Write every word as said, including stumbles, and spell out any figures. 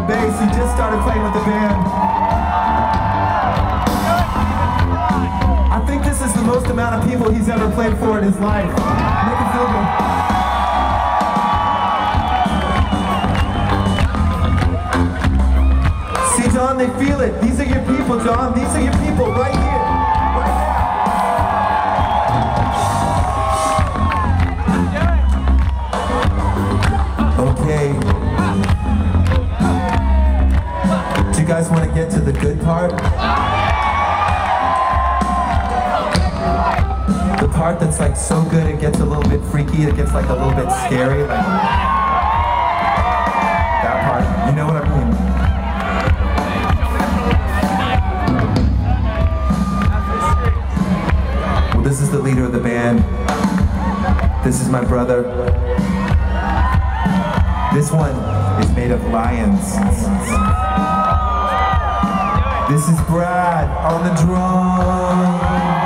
the bass. He just started playing with the band. I think this is the most amount of people he's ever played for in his life. Make it feel good. See, John, they feel it. These are your people, John. These are your people right here. Right now. Okay. Do you guys want to get to the good part? The part that's like so good it gets a little bit freaky, it gets like a little bit scary, like that part. You know what I mean? Well, this is the leader of the band. This is my brother. This one is made of lions. This is Brad on the drums.